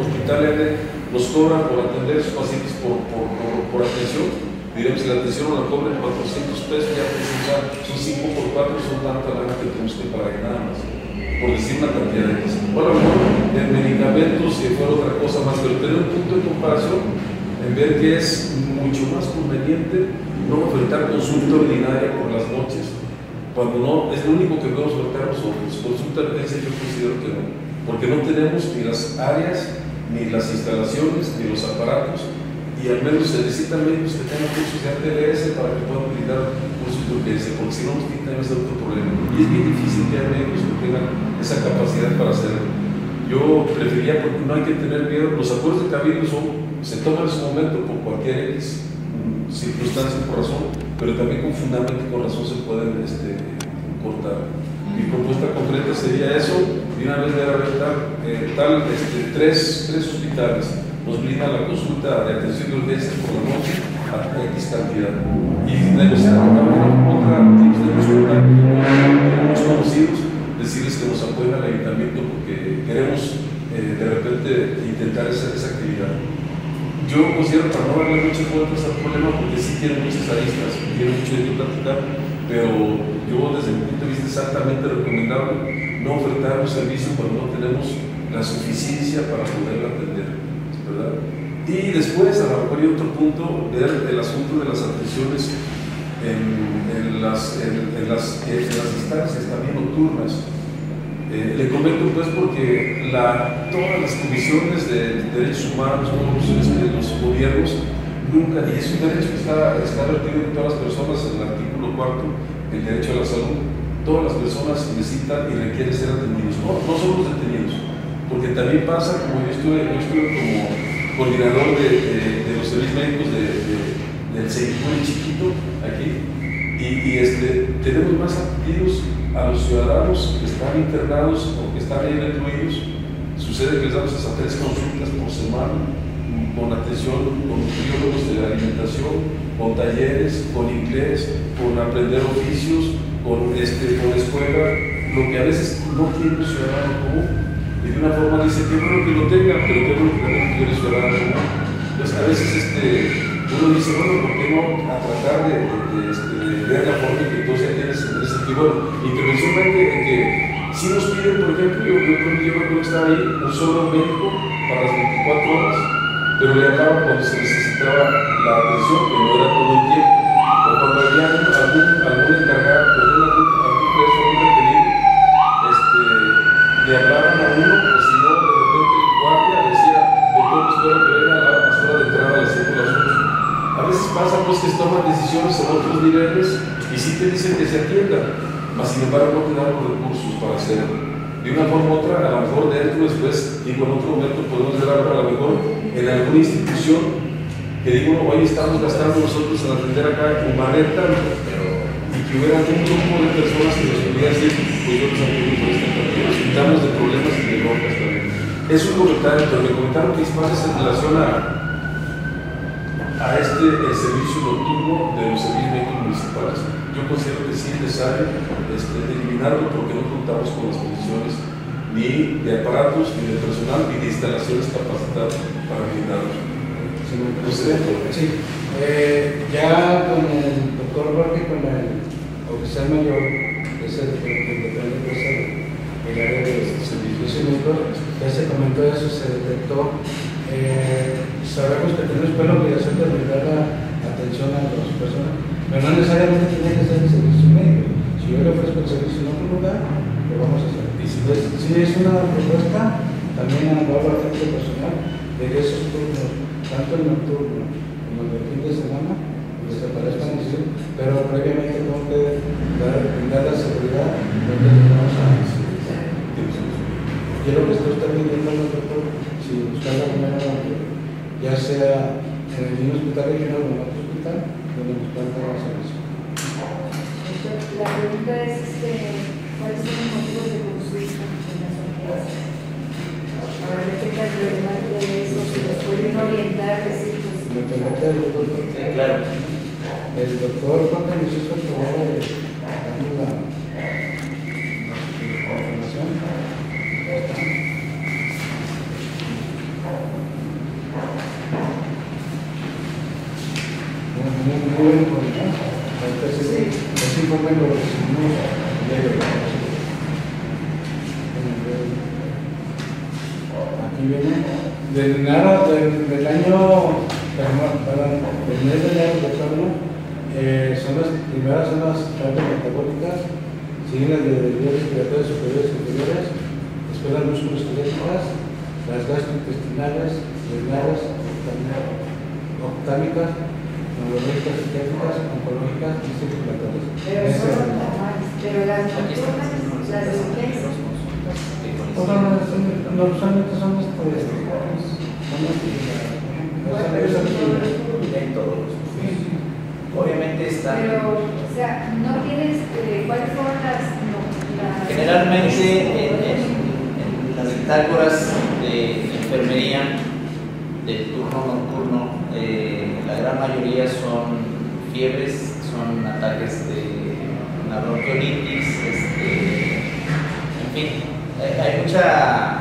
nos cobran por atender a sus pacientes por atención, diremos si la atención no la cobran 400 pesos, ya son 5 por 4, son tanta lana que tenemos que pagar nada más, por decir una cantidad de cosas. Bueno, a lo mejor en medicamentos, si fuera otra cosa más, pero tener un punto de comparación en ver que es mucho más conveniente no ofertar consulta ordinaria por las noches, cuando no es lo único que podemos ofertar nosotros. Consulta de urgencia yo considero que no, porque no tenemos ni las áreas, ni las instalaciones, ni los aparatos, y al menos se necesitan médicos que tengan cursos de ATLS para que puedan brindar cursos de urgencia, porque si no nos quitan ese otro problema. Y es bien difícil que haya médicos que tengan esa capacidad para hacerlo. Yo preferiría, porque no hay que tener miedo, los acuerdos de cabildo se toman en su momento por cualquier circunstancia, por razón, pero también con fundamento y con razón se pueden cortar. Mi propuesta concreta sería eso, y una vez ver a ver tres hospitales nos brindan la consulta de atención de urgencias por la noche a X cantidad, y negociar también otra unos conocidos, decirles que nos apoyen al ayuntamiento porque queremos de repente intentar esa actividad. Yo considero, para no darle muchas vueltas al problema, porque sí tiene muchas aristas, tiene mucho de qué platicar, pero yo desde mi punto de vista es altamente recomendable no ofertar un servicio cuando no tenemos la suficiencia para poderlo atender, ¿verdad? Y después, a lo mejor hay otro punto, ver el asunto de las atenciones en las instancias también nocturnas. Le comento pues porque todas las comisiones de derechos humanos, de los gobiernos, nunca, y es un derecho que está vertido en todas las personas en el artículo 4, el derecho a la salud. Todas las personas necesitan y requieren ser atendidos, no solo los detenidos, porque también pasa, como yo estuve como coordinador de los servicios médicos del Sequipuri chiquito aquí, y tenemos más atendidos a los ciudadanos que están internados o que están ahí recluidos. Sucede que les damos hasta 3 consultas por semana, con atención con nutriólogos de la alimentación, con talleres, con inglés, con aprender oficios, con escuela, lo que a veces no tiene un ciudadano común. Y de una forma dice que bueno que lo tengan, pero que bueno que también tiene ciudadano común. Entonces a veces uno dice, bueno, ¿por qué no a tratar de ver la forma en que entonces tienes ese sentido? Intervencionalmente en que si nos piden, por ejemplo, yo recuerdo que estaba ahí un solo médico para las 24 horas, pero le hablaba cuando se necesitaba la atención, que no era todo el tiempo, o cuando había algún encargado, algún preso, algún detenido, le hablaban a uno, o si no, de repente el guardia decía, doctor, espero que venga a las horas de entrada a las 7 o las 8. A veces pasa pues que toman decisiones en otros niveles y sí te dicen que se atiendan, mas sin embargo no te dan los recursos para hacerlo. De una forma u otra, a lo mejor dentro, después, y con otro momento podemos ver algo, a lo mejor en alguna institución que digo, hoy estamos gastando nosotros en atender acá como 40, y que hubiera un grupo de personas que nos pudieran decir, pues yo los apoyo por esta cantidad, nos quitamos de problemas y de broncas también. Es un comentario, pero me comentaron que es más en relación a el servicio nocturno de los servicios médicos municipales. Yo considero que sí es necesario eliminarlo porque no contamos con las condiciones ni de aparatos, ni de personal, ni de instalaciones capacitadas para brindarlos. Sí, ya con el doctor Roque, con el oficial mayor, que es el área de servicios médicos, ya se comentó eso, se detectó. Sabemos que tenemos buena obligación de brindar la atención a las personas, pero no necesariamente tiene que ser el servicio médico. Si yo le ofrezco el servicio en otro lugar, lo vamos a hacer. Y si es una propuesta, también a la gente personal de que esos turnos, tanto el nocturno como el del fin de semana, desaparezcan, pero previamente tengo que brindar la seguridad donde vamos a quiero que usted esté pidiendo al doctor si buscar la manera ya sea en el mismo hospital regional o en otro hospital donde nos puedan dar el servicio. La pregunta es ¿cuáles son los motivos de consulta en las unidades? Para ver qué tan relevante es eso, si nos pueden orientar, decir, pues... Me permite el doctor. Sí, claro. El doctor Juan nos hizo el trabajo de darnos la información. Muy buen informe. Ese informe lo recibimos aquí viene del año, del mes de enero de otoño, son las primeras, son las terapias metabólicas, siguen las de vías respiratorias superiores y inferiores, después las musculoesqueléticas, las gastrointestinales, renales, optámicas, neurológicas, psiquiátricas, oncológicas y circulatorias. Pero son normales, pero las nocturnas, las de urgencias. Normalmente son En todos. Obviamente están. Pero, o sea, no tienes. ¿Cuáles fueron las Generalmente en las bitácoras de enfermería del turno nocturno, la gran mayoría son fiebres, son ataques de una bronquiolitis, en fin, hay mucha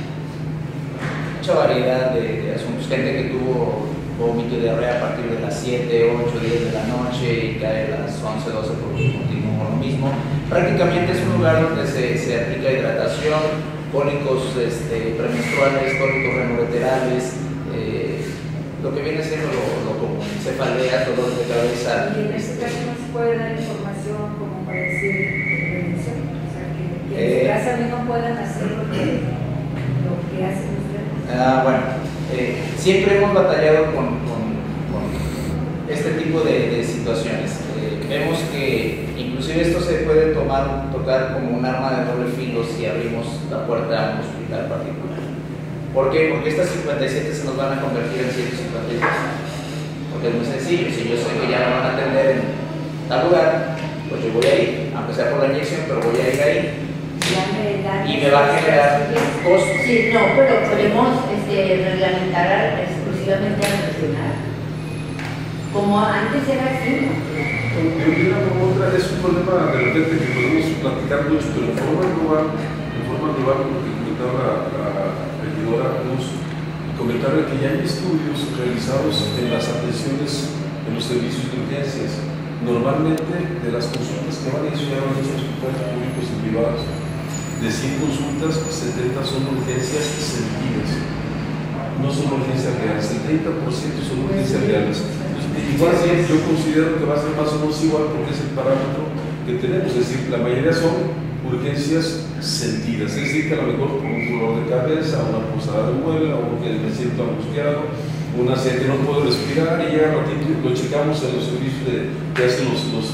variedad de asuntos. Gente que tuvo vómito y diarrea a partir de las 7, 8, 10 de la noche y cae a las 11, 12 porque continúa lo mismo. Prácticamente es un lugar donde se aplica hidratación, cólicos premenstruales, cólicos renolaterales, lo que viene siendo lo común, cefaleas, dolores de cabeza. Y en este caso no se puede dar información como para decir prevención, o sea, que en su casa mismo puedan hacer lo que hacen ustedes. Bueno, siempre hemos batallado con este tipo de situaciones. Vemos que inclusive esto se puede tocar como un arma de doble filo si abrimos la puerta a un hospital particular. ¿Por qué? Porque estas 57 se nos van a convertir en 152. Porque es muy sencillo, si yo sé que ya me van a atender en tal lugar, pues yo voy a ir, aunque sea por la inyección, pero voy a ir ahí. Y me va a generar costos. Sí, no, pero podemos reglamentar exclusivamente al regional. Como antes era así, ¿no? Es un problema de repente que podemos platicar mucho, pero en forma global, como que comentaba la regidora Luz, comentarle que ya hay estudios realizados en las atenciones en los servicios de urgencias. Normalmente, de las consultas que van a iniciar en los hospitales públicos y privados, de 100 consultas, 70 son urgencias sentidas, no son urgencias reales, el 30% son urgencias reales. Igual yo considero que va a ser más o menos igual porque es el parámetro que tenemos, es decir, la mayoría son urgencias sentidas, es decir, que a lo mejor por un dolor de cabeza, una posada de muela, o que me siento angustiado, una sed que no puedo respirar y ya ratito lo checamos en los servicios que hacen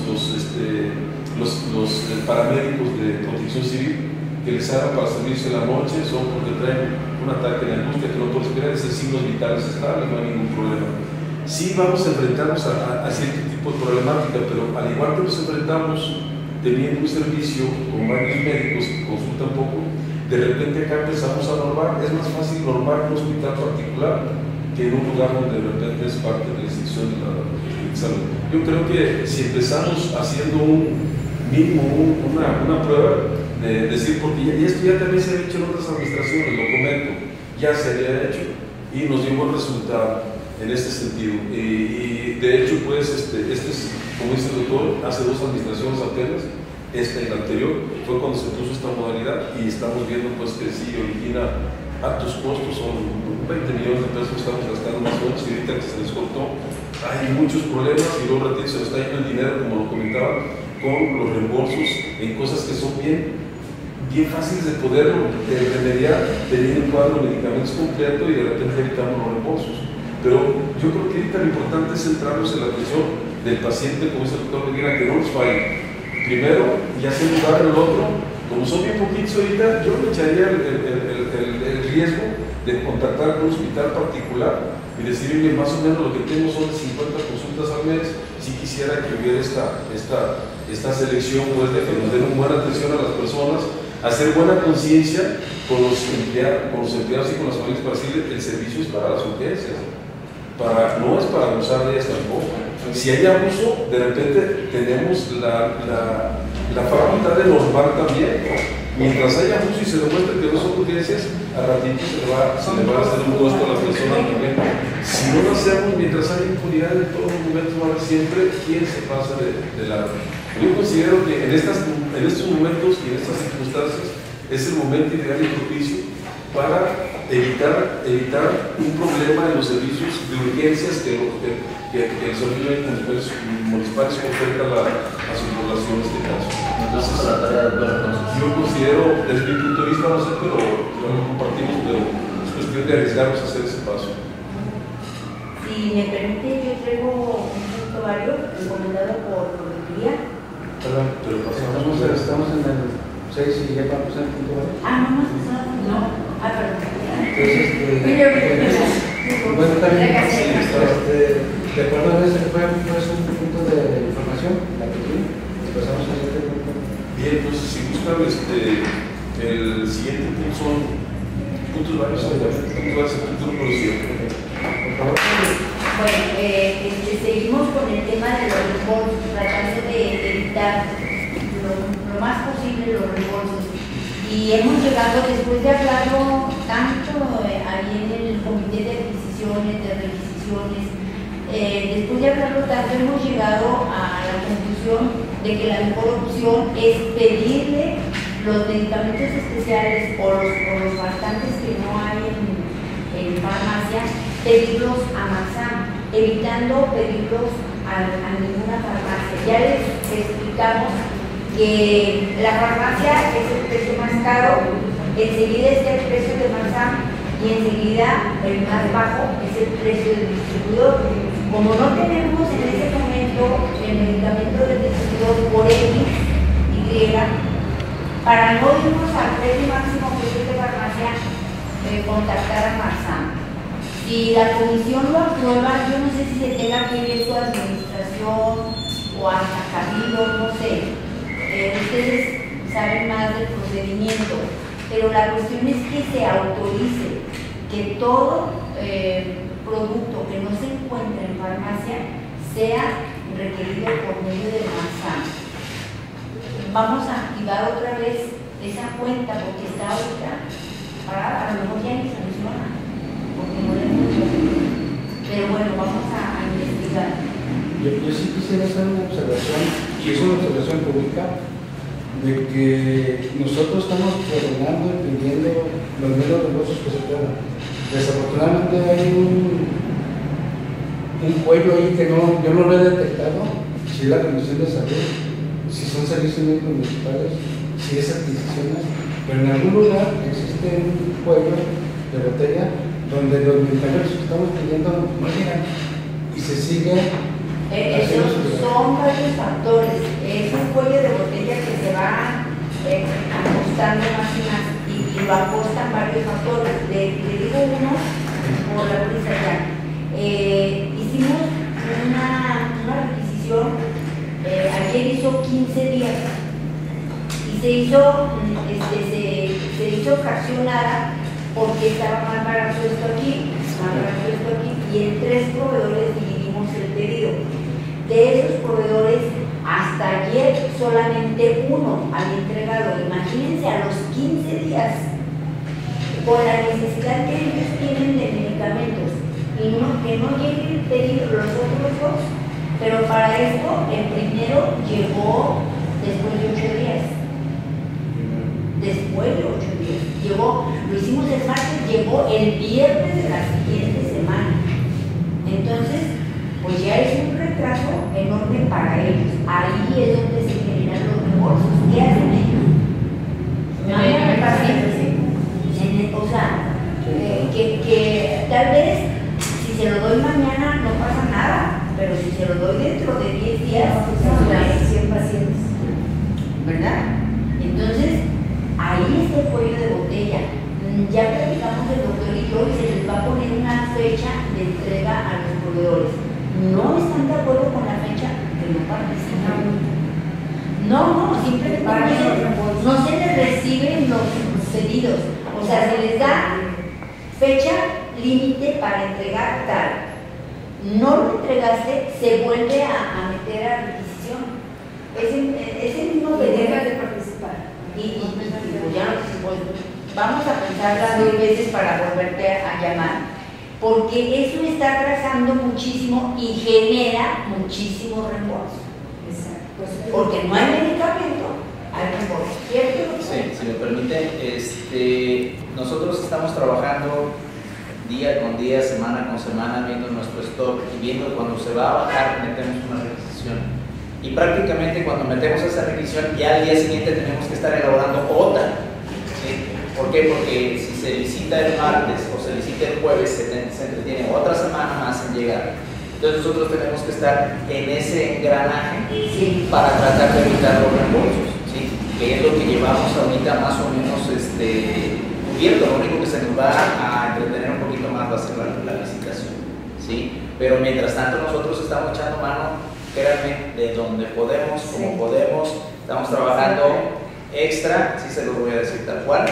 los paramédicos de protección civil, que les hagan para servirse en la noche, son porque traen un ataque de angustia que no puedo respirar, es decir, signos vitales estables, no hay ningún problema. Sí vamos a enfrentarnos a cierto tipo de problemática, pero al igual que nos enfrentamos teniendo un servicio con varios médicos que consultan poco, de repente acá empezamos a normar. Es más fácil normar en un hospital particular que en un lugar donde de repente es parte de la institución de la salud. Yo creo que si empezamos haciendo un mínimo, una prueba de decir, porque esto ya también se ha hecho en otras administraciones, lo comento, ya se había hecho y nos dio buen resultado en este sentido. Y de hecho, pues, este es, como dice el doctor, hace 2 administraciones apenas, esta y la anterior, fue cuando se puso esta modalidad y estamos viendo pues que sí origina altos costos, son 20 millones de pesos que estamos gastando más o menos, y ahorita que se les cortó, hay muchos problemas y luego ratito se nos está yendo el dinero, como lo comentaba, con los reembolsos en cosas que son bien fáciles de poder remediar, teniendo un cuadro de medicamentos completo y de repente evitamos los reembolsos. Pero yo creo que ahorita lo importante es centrarnos en la atención del paciente, como dice el doctor Medina, que no nos falle. Primero, ya se lugar en el otro, como son bien poquitos ahorita, yo me echaría el riesgo de contactar con un hospital particular y decirle más o menos lo que tengo son 50 consultas al mes, si quisiera que hubiera esta selección, pues, de que nos den una buena atención a las personas, hacer buena conciencia con los empleados y con las familias para decirle que el servicio es para las urgencias. No es para abusar de ellas tampoco. Si hay abuso, de repente tenemos la facultad de normar también. Mientras haya abuso y se demuestre que no son urgencias, a ratito se le va a hacer un costo a la persona también. Si no lo hacemos, mientras haya impunidad en todos los momentos, va a haber siempre quien se pasa de largo. Yo considero que en estos momentos y en estas circunstancias es el momento ideal y propicio para evitar un problema en los servicios de urgencias que el servicio municipal oferta a su población en este caso. Entonces, yo considero, desde mi punto de vista, no sé, pero lo compartimos, pero es cuestión de arriesgarnos a hacer ese paso. Si me permite, yo traigo un punto varios recomendado por Correduría. Perdón, pero pasamos. Estamos en el 6 y ya vamos en el punto varios. No. Perdón. Entonces, bueno, también, de acuerdo a eso, fue un punto de información, la que tuvimos, pasamos a este punto. Bien, entonces, si buscan, el siguiente punto son puntos varios, punto número 7. Por favor. Bueno, seguimos con el tema de los reembolsos, tratando de evitar lo más posible los reembolsos. Y hemos llegado, después de hablarlo tanto ahí en el comité de adquisiciones, de requisiciones, después de hablarlo tanto, hemos llegado a la conclusión de que la mejor opción es pedirle los medicamentos especiales o los bastantes que no hay en farmacia, pedirlos a Maxam, evitando pedirlos a ninguna farmacia. Ya les explicamos que la farmacia es el precio más caro, enseguida está el precio de Maxam y enseguida el más bajo es el precio del distribuidor. Como no tenemos en ese momento el medicamento del distribuidor por X, Y, para no irnos al precio máximo que es de farmacia, contactar a Marzam. Si la comisión lo aprueba, yo no sé si se tenga que ir a su administración o hasta Cabildo, no sé. Ustedes saben más del procedimiento, pero la cuestión es que se autorice que todo producto que no se encuentre en farmacia sea requerido por medio de Marzam. Vamos a activar otra vez esa cuenta porque está ahorita parada, a lo mejor ya ni funciona, porque no le funciona. Pero bueno, vamos a investigar. Yo sí quisiera hacer una observación, y es una observación pública, de que nosotros estamos ordenando y pidiendo los menos recursos que se puedan. Desafortunadamente hay un cuello ahí que yo no lo he detectado, si es la Comisión de Salud, si son servicios médicos municipales, si es adquisiciones, pero en algún lugar existe un cuello de botella donde los medicamentos que estamos pidiendo no llegan y se sigue. Son varios factores. Es un cuello de botella que se va ajustando más y más y lo acostan varios factores. Le digo uno por la prisa ya. Hicimos una requisición, ayer hizo 15 días y se hizo fraccionada porque estaba más barato esto aquí, y en 3 proveedores dividimos el pedido. De esos proveedores, hasta ayer solamente uno había entregado. Imagínense a los 15 días, con la necesidad que ellos tienen de medicamentos, y que no llegue el pedido los otros 2, pero para esto el primero llegó después de 8 días. Después de 8 días. Lo hicimos el martes, llegó el viernes de la siguiente semana. Entonces, pues ya es un retraso enorme para ellos. Ahí es donde se generan los reembolsos. ¿Qué hacen ellos? Mandan al paciente. O sea, que tal vez si se lo doy mañana no pasa nada, pero si se lo doy dentro de 10 días, pues 100 pacientes. ¿Verdad? Entonces, ahí está el cuello de botella. Ya platicamos el doctor y yo, y se les va a poner una fecha de entrega a los proveedores. No están de acuerdo con la fecha, que no participan. No, simplemente no se les reciben los pedidos. O sea, se les da fecha límite para entregar tal. No lo entregaste, se vuelve a meter a requisición. Es el mismo que deja de participar. Y ya no se vuelve. Vamos a pensarla 2 veces para volverte a llamar, porque eso está atrasando muchísimo y genera muchísimo reembolso. Exacto. Porque no hay medicamento, hay reembolso, ¿cierto? Sí, si me permite, nosotros estamos trabajando día con día, semana con semana, viendo nuestro stock y viendo cuando se va a bajar, metemos una requisición. Y prácticamente cuando metemos esa requisición, ya al día siguiente tenemos que estar elaborando otra. ¿Sí? ¿Por qué? Porque si se licita el martes o se licita el jueves, se entretiene otra semana más en llegar. Entonces nosotros tenemos que estar en ese engranaje, ¿sí?, para tratar de evitar los reembolsos, ¿sí?, que es lo que llevamos ahorita más o menos cubierto. Lo único que se nos va a entretener un poquito más va a ser la licitación, ¿sí? Pero mientras tanto nosotros estamos echando mano, créanme, de donde podemos, como podemos, estamos trabajando extra, sí se los voy a decir tal cual.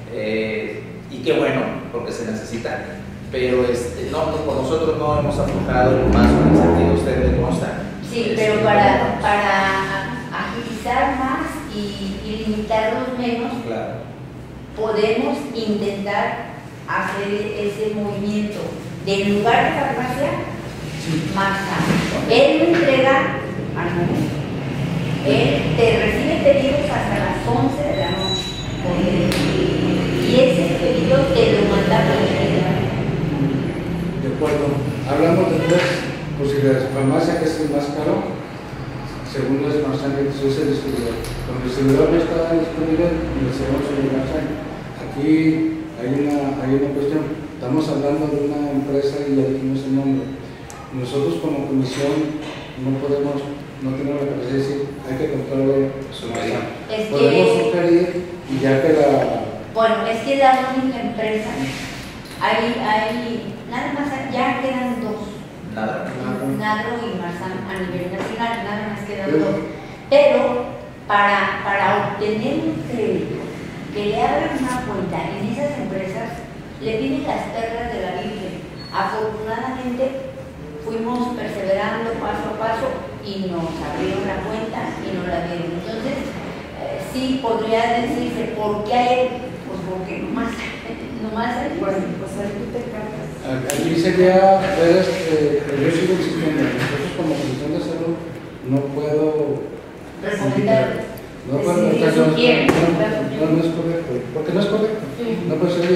Y qué bueno, porque se necesita, pero no, por nosotros no hemos aflojado más en el sentido, usted le consta. Sí, pero para agilizar más y limitarlos menos, claro, podemos intentar hacer ese movimiento del lugar de farmacia más tarde. Él lo entrega al momento. Él te recibe pedidos hasta las 11 de la noche. Y ese pedido te lo manda por el. De acuerdo. Hablamos de 3 posibilidades. Farmacia, que es el más caro. Segundo es Marzam, que es el distribuidor. Cuando el distribuidor no está disponible, le hacemos el Marzam. Aquí hay una cuestión. Estamos hablando de una empresa y ya dijimos el nombre. Nosotros como comisión no tenemos la capacidad de decir, hay que comprarle su Marzam. Podemos sugerir y ya que Bueno, es que la única empresa Hay, nada más, ya quedan dos. Nada. Nagro y Marzán a nivel nacional, nada más quedan dos. Pero para obtener un crédito, que le abran una cuenta en esas empresas, le piden las perlas de la Virgen. Afortunadamente, fuimos perseverando paso a paso y nos abrieron la cuenta y nos la dieron. Entonces, sí podría decirse, ¿por qué hay? Pues porque nomás hay. Bueno, pues ahí tú te cargas. Aquí sería ver, yo sigo insistiendo, nosotros como Comisión de Salud no puedo Recomendar. no puedo, Sí, no, eso quiere. no es correcto, porque no es correcto. No puede ser,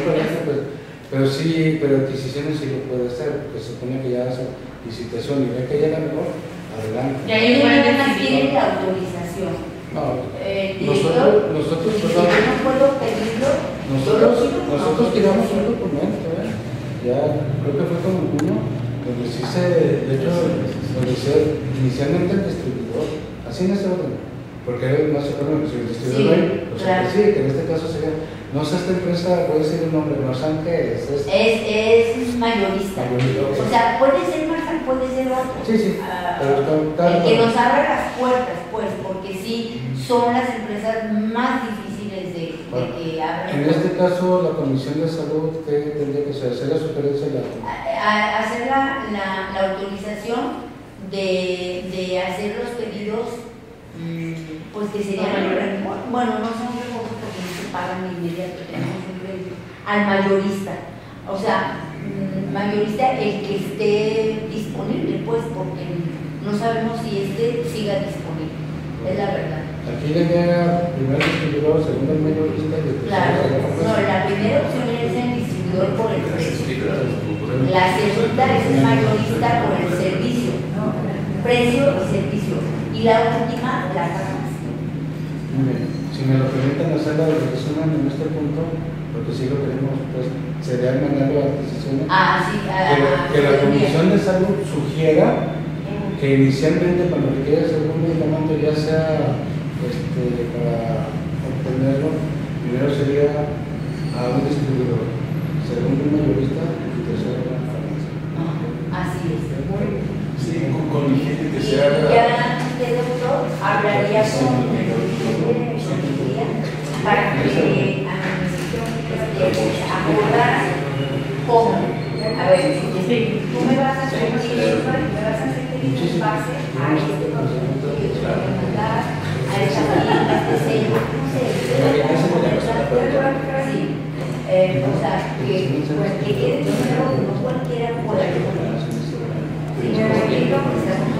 pero sí, pero adquisiciones sí lo puede hacer, porque se supone que ya hace licitación y ve que ya la mejor, adelante. Ya hay Ellos un buen nada más decidido. tienen la autorización. No, Director, nosotros, y si perdón, yo no puedo pedirlo, nosotros tiramos un documento, ya creo que fue como en junio, donde sí de hecho, donde se inicialmente el distribuidor, así en ese orden, porque es más bueno que si el distribuidor, Sí, o sea, claro. que sí, que en este caso sería, no sé, esta empresa, puede decir el nombre, no saben qué es. es mayorista. Mayorista, ok. O sea, puede ser Marzán, puede ser otro. Sí, sí, pero está- el que nos abra las puertas, pues, porque sí son las empresas más difíciles de que abran. En este caso, la Comisión de Salud, ¿qué tendría que hacer? ¿Hacer la sugerencia de la Hacer la autorización de hacer los pedidos, pues que serían, bueno, no son recursos porque no se pagan de inmediato, tenemos un crédito al mayorista. O sea, mayorista el que esté disponible, pues, porque no sabemos si siga disponible, es la verdad. Aquí le llega primero el distribuidor, segundo el mayorista y después Claro, el no, la primera opción es el distribuidor por el precio. La segunda es el mayorista por el servicio, precio y servicio. Y la última, la farmacia. Muy bien. Si me lo permiten hacer la resumen en este punto, porque sí lo queremos, pues sería mandar la adquisición. Sí, Que la Comisión de Salud sugiera que inicialmente cuando requieres algún medicamento, ya sea para obtenerlo, primero sería a un distribuidor, segundo un mayorista y tercero una farmacia. Así es. Sí, con mi gente que Y se haga. ya usted, doctor, hablaría con para que abordar cómo. A ver, tú me vas a hacer un pase a este conocimiento que yo te voy a mandar, a esta firma, a este sello, no sé, sí. O sea, que quede dinero, no cualquiera pueda. Sí, me repito, porque estamos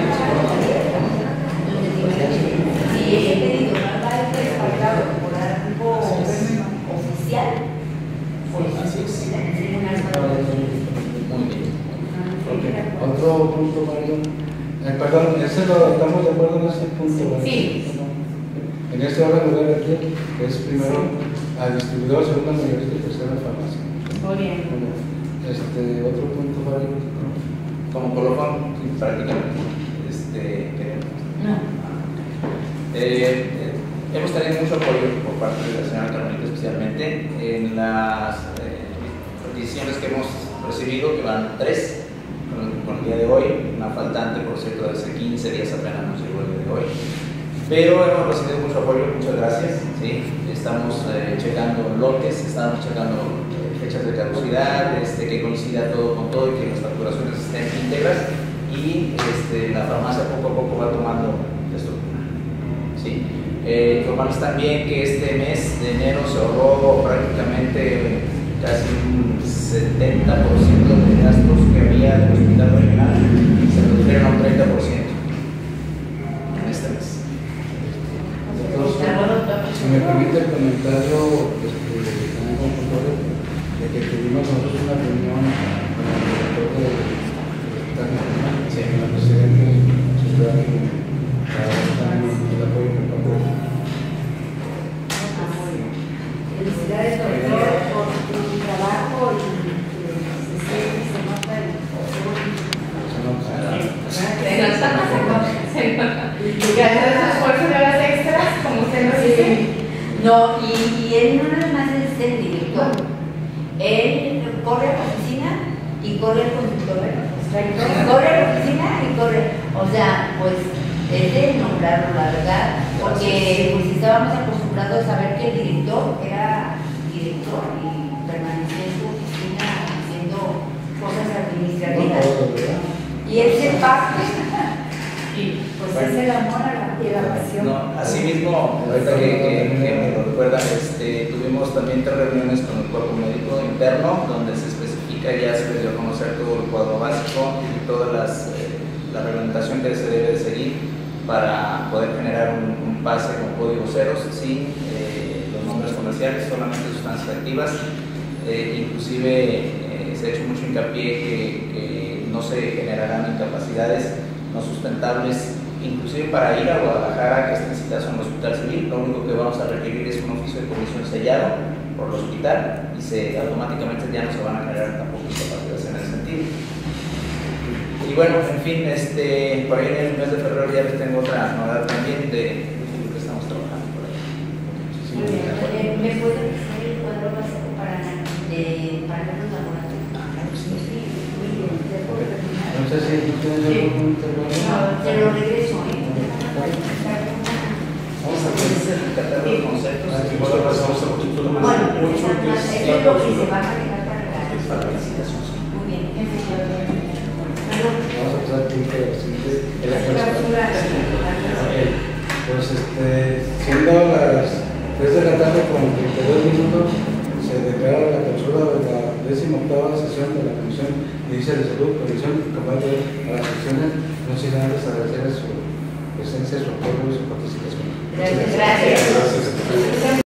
si ese pedido no va a ser respaldado por algo oficial, pues Así es. sería un arma Muy bien. Otro punto, Mario. Perdón, ese estamos de acuerdo en ese punto. ¿verdad? Sí. En este orden lugar aquí, que es primero al distribuidor, segundo al mayorista y tercero a la farmacia. Muy bien. Bueno, otro punto, Mario. Como colofón, prácticamente, No. hemos tenido mucho apoyo por parte de la señora Carmelita, especialmente en las peticiones que hemos recibido, que van 3 con el día de hoy, una faltante, por cierto, de hace 15 días apenas nos llegó el día de hoy. Pero hemos recibido mucho apoyo, muchas gracias. ¿Sí? Estamos checando lotes, estamos checando fechas de caducidad, que coincida todo con todo y que las facturaciones estén íntegras, y la farmacia poco a poco va tomando estructura. ¿Sí? Informarles también que este mes de enero se ahorró prácticamente casi un 70% de gastos que había del hospital regional, se redujeron a un 30% en este mes. Entonces, si me permite el comentario, también como control, de que tuvimos nosotros una reunión con el director de Hospital Nacional, con la presidenta para dar el apoyo por parte de Felicidades, doctor, por tu trabajo y que se nota el Gracias a esos esfuerzos de horas extras, como usted nos dice. No, y él no nada más es el director. Él corre el conductor, corre a la oficina y corre. O sea, pues es de nombrarlo, la verdad, porque pues estábamos acostumbrados a ver que el director era director y permanecía en su oficina haciendo cosas administrativas. Y él se parte. Y pues es el amor y la pasión. No, asimismo, ahorita que me lo recuerdan, tuvimos también 3 reuniones con el cuerpo médico interno, donde se especifica, ya se les dio a conocer todo el cuadro básico y toda la reglamentación que se debe de seguir para poder generar un pase con código ceros sin los nombres comerciales, solamente sustancias activas. Inclusive se ha hecho mucho hincapié que no se generarán incapacidades no sustentables, inclusive para ir a Guadalajara, que está en citación en el hospital civil. Lo único que vamos a requerir es un oficio de comisión sellado por el hospital y automáticamente ya no se van a generar tampoco incapacidades en ese sentido. Y bueno, en fin, por ahí en el mes de febrero ya les tengo otra novedad también de lo que estamos trabajando por ahí. Muy bien. ¿Me puede decir el cuadro básico para los laboratorios? Claro, sí. Muy bien. ¿Ya puedo terminar? No sé si ustedes algún intervalo. No, te lo regreso, Vamos a hacer el catálogo de conceptos. Igual pasamos al punto número 8, que eso es es la lo que se clausura. va a manejar para la licitación. Muy bien. Vamos a pasar al punto siguiente. La clausura. Ok. Pues siendo las 3 de la tarde con 32 minutos, se declara la clausura de la 18ª sesión de la Comisión Ministerial de Salud, Previsión y Combate a las Acciones, no sin antes agradecer su presencia, su apoyo y su participación. Gracias. Gracias.